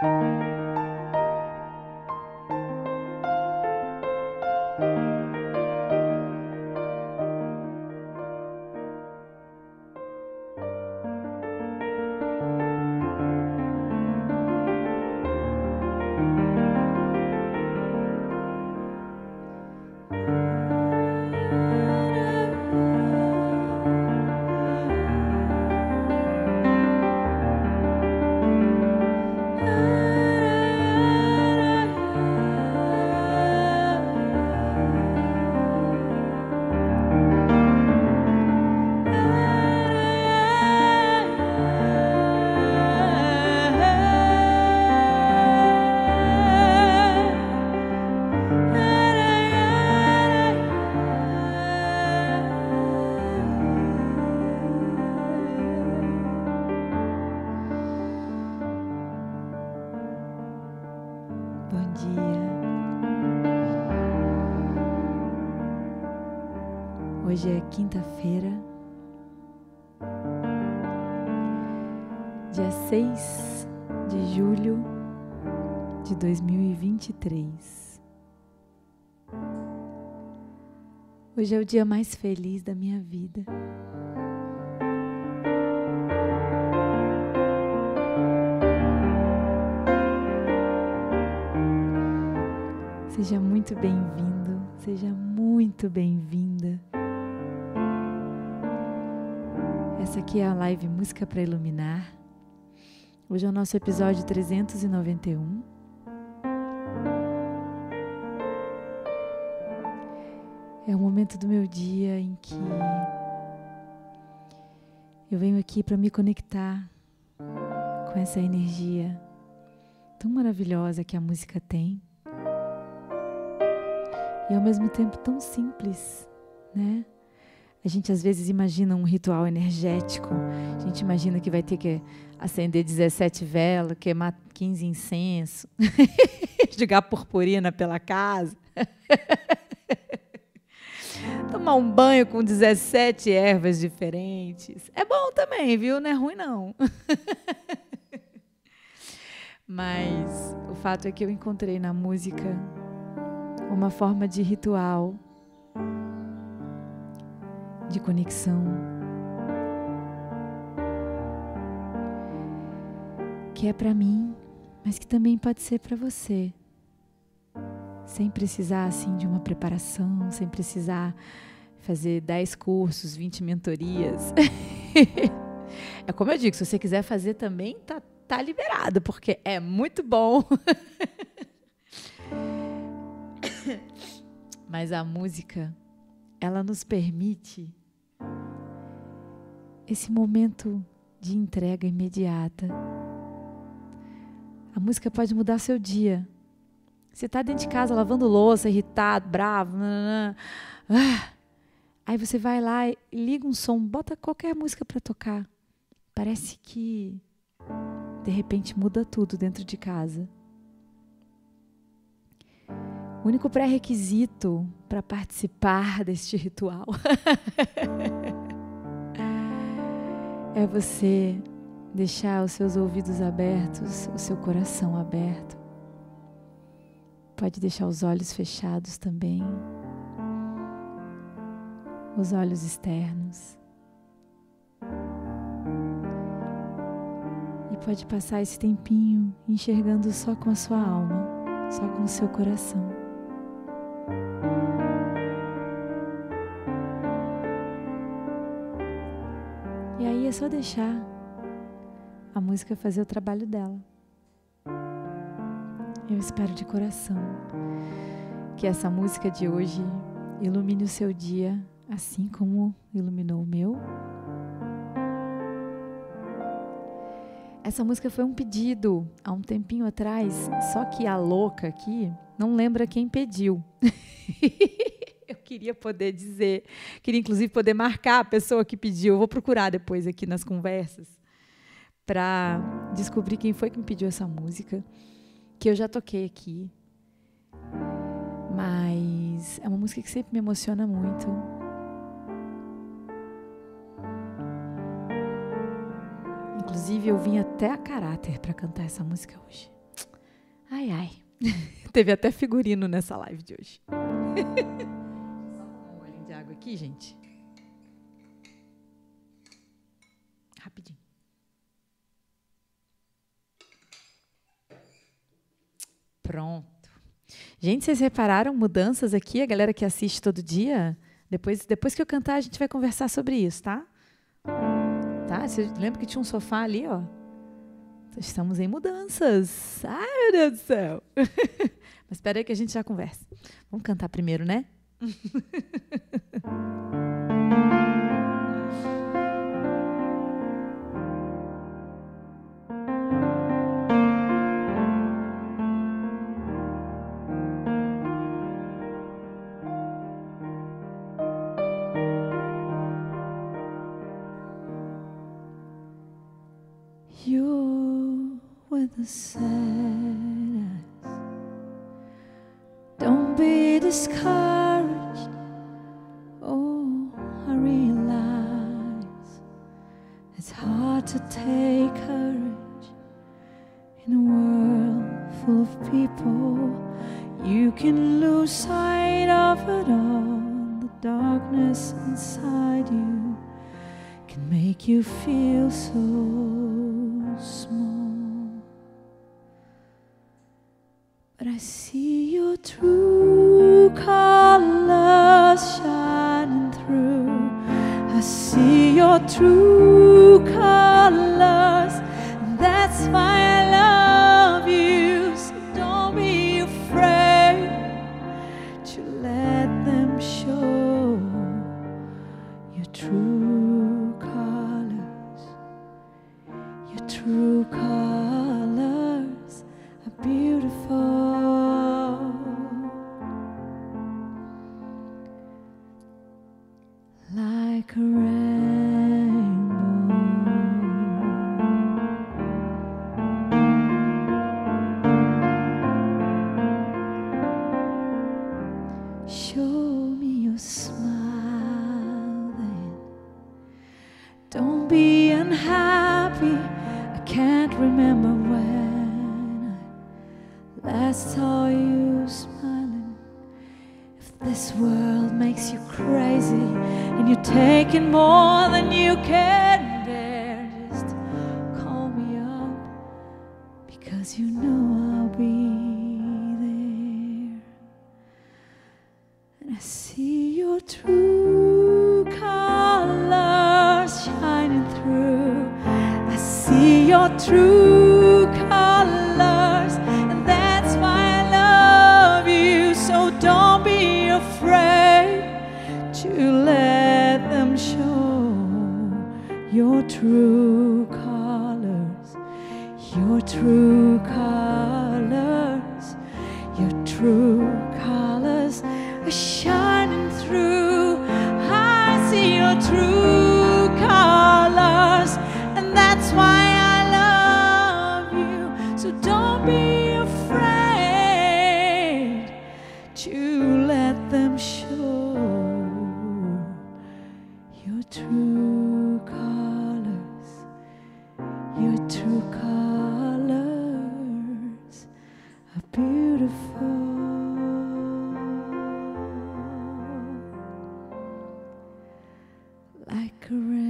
Bom dia. Hoje é quinta-feira, dia 6 de julho de 2023. Hoje é o dia mais feliz da minha vida. Seja muito bem-vindo, seja muito bem-vinda. Essa aqui é a live Música para Iluminar. Hoje é o nosso episódio 391. É o momento do meu dia em que eu venho aqui para me conectar com essa energia tão maravilhosa que a música tem. E ao mesmo tempo tão simples, né? A gente às vezes imagina um ritual energético, a gente imagina que vai ter que acender 17 velas, queimar 15 incensos, jogar purpurina pela casa, tomar um banho com 17 ervas diferentes. É bom também, viu? Não é ruim não. Mas o fato é que eu encontrei na música uma forma de ritual, de conexão, que é para mim, mas que também pode ser para você, sem precisar assim de uma preparação, sem precisar fazer 10 cursos, 20 mentorias. É como eu digo, se você quiser fazer também, tá liberado, porque é muito bom. Mas a música, ela nos permite esse momento de entrega imediata. A música pode mudar seu dia. Você está dentro de casa lavando louça, irritado, bravo, aí você vai lá e liga um som, bota qualquer música para tocar. Parece que de repente muda tudo dentro de casa. O único pré-requisito para participar deste ritual é você deixar os seus ouvidos abertos, o seu coração aberto. Pode deixar os olhos fechados também, os olhos externos. E pode passar esse tempinho enxergando só com a sua alma, só com o seu coração. E aí é só deixar a música fazer o trabalho dela. Eu espero de coração que essa música de hoje ilumine o seu dia, assim como iluminou o meu. Essa música foi um pedido há um tempinho atrás, só que a louca aqui não lembra quem pediu. Eu queria poder dizer, queria inclusive poder marcar a pessoa que pediu. Eu vou procurar depois aqui nas conversas para descobrir quem foi que me pediu essa música, que eu já toquei aqui. Mas é uma música que sempre me emociona muito. Inclusive eu vim até a caráter para cantar essa música hoje. Ai, ai. Teve até figurino nessa live de hoje. Só tomar um golinho de água aqui, gente. Rapidinho. Pronto. Gente, vocês repararam mudanças aqui? A galera que assiste todo dia? Depois que eu cantar, a gente vai conversar sobre isso, tá? Tá? Você lembra que tinha um sofá ali, ó? Estamos em mudanças. Ai, meu Deus do céu. Mas espera aí que a gente já conversa. Vamos cantar primeiro, né? You're with the sad eyes. Don't be discouraged. Oh, I realize it's hard to take courage in a world full of people. You can lose sight of it all. The darkness inside you can make you feel so small. But I see your true colors shining through. I see your true colors, and that's why I love you. So don't be afraid to let them show your true colors. Your true colors are beautiful. Like a rainbow. Show me your smile then. Don't be unhappy. I can't remember when I last saw you smiling. If this world makes you crazy and you're taking more than you can bear, just call me up, because you know I'll be there. And I see your true colors shining through. I see your true colors, and that's why I love you. So don't be afraid to let them show your true colors. Your true colors. Your true colors are shining through. I see your true colors, and that's why I love you. So don't be afraid to let them show your true colors. Your true colors are beautiful. Like a rainbow.